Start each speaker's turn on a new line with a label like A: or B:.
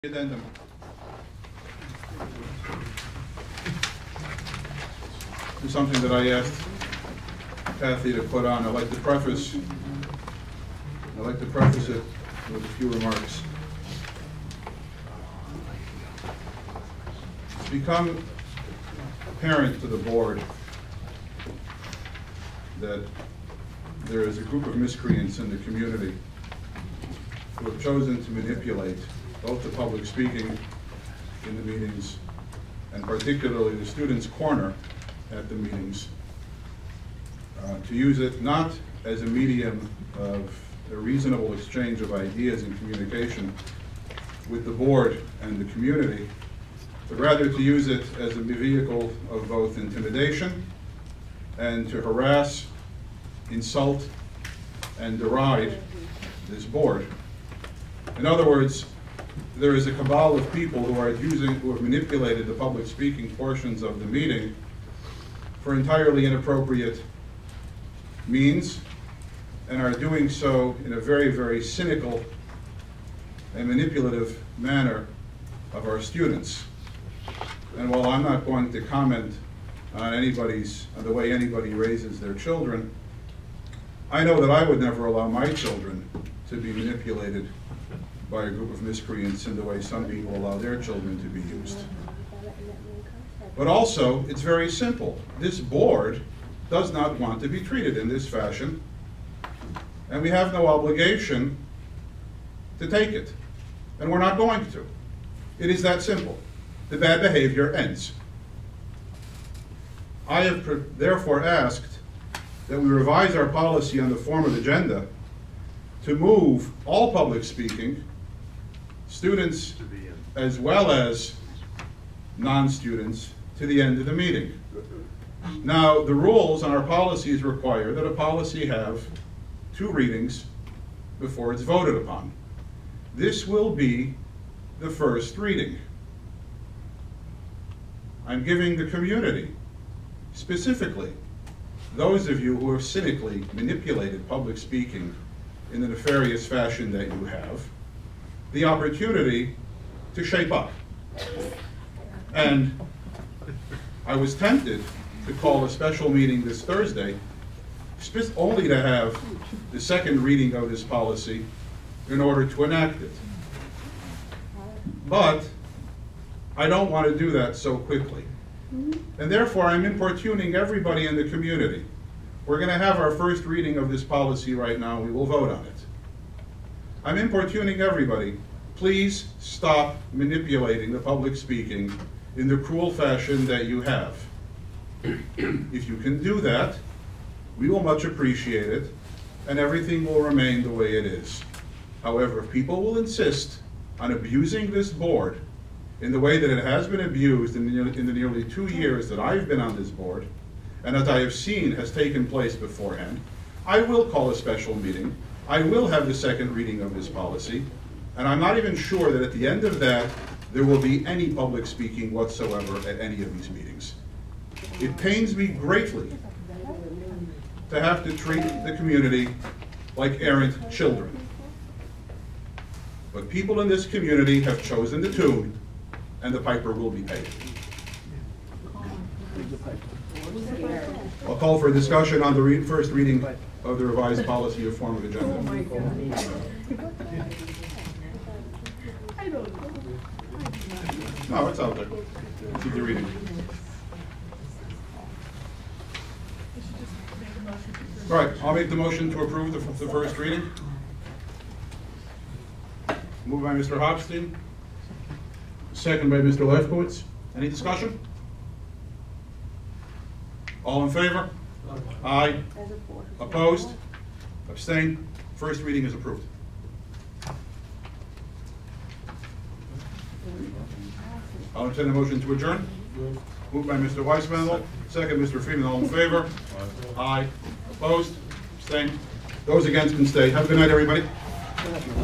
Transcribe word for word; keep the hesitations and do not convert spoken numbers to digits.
A: Addendum. It's something that I asked Kathy to put on. I'd like to preface. I'd like to preface it with a few remarks. It's become apparent to the board that there is a group of miscreants in the community who have chosen to manipulate both the public speaking in the meetings and particularly the students' corner at the meetings, uh, to use it not as a medium of a reasonable exchange of ideas and communication with the board and the community, but rather to use it as a vehicle of both intimidation and to harass, insult, and deride this board. In other words, there is a cabal of people who are using, who have manipulated the public speaking portions of the meeting for entirely inappropriate means and are doing so in a very, very cynical and manipulative manner of our students. And while I'm not going to comment on anybody's, on the way anybody raises their children, I know that I would never allow my children to be manipulated by a group of miscreants in the way some people allow their children to be used. But also, it's very simple. This board does not want to be treated in this fashion, and we have no obligation to take it, and we're not going to. It is that simple. The bad behavior ends. I have therefore asked that we revise our policy on the formal agenda to move all public speaking, students as well as non-students, to the end of the meeting. Now, the rules on our policies require that a policy have two readings before it's voted upon. This will be the first reading. I'm giving the community, specifically those of you who have cynically manipulated public speaking in the nefarious fashion that you have, the opportunity to shape up. And I was tempted to call a special meeting this Thursday, only to have the second reading of this policy in order to enact it. But I don't want to do that so quickly. And therefore, I'm importuning everybody in the community. We're going to have our first reading of this policy right now. We will vote on it. I'm importuning everybody. Please stop manipulating the public speaking in the cruel fashion that you have. If you can do that, we will much appreciate it, and everything will remain the way it is. However, if people will insist on abusing this board in the way that it has been abused in the, in the nearly two years that I've been on this board, and that I have seen has taken place beforehand, I will call a special meeting. I will have the second reading of this policy, and I'm not even sure that at the end of that, there will be any public speaking whatsoever at any of these meetings. It pains me greatly to have to treat the community like errant children. But people in this community have chosen the tune, and the piper will be paid. I'll call for a discussion on the re first reading of the revised policy of form of agenda.
B: Oh my God. I don't know.
A: No, it's out there. Keep the reading. All right, I'll make the motion to approve the, the first reading. Moved by Mister Hopstein. Second by Mister Lefkowitz. Any discussion? All in favor? Aye. Opposed? Abstained? First reading is approved. I'll entertain a motion to adjourn. Moved by Mister Weissmandel. Second, Mister Freeman. All in favor? Aye. Opposed? Abstained? Those against can stay. Have a good night, everybody.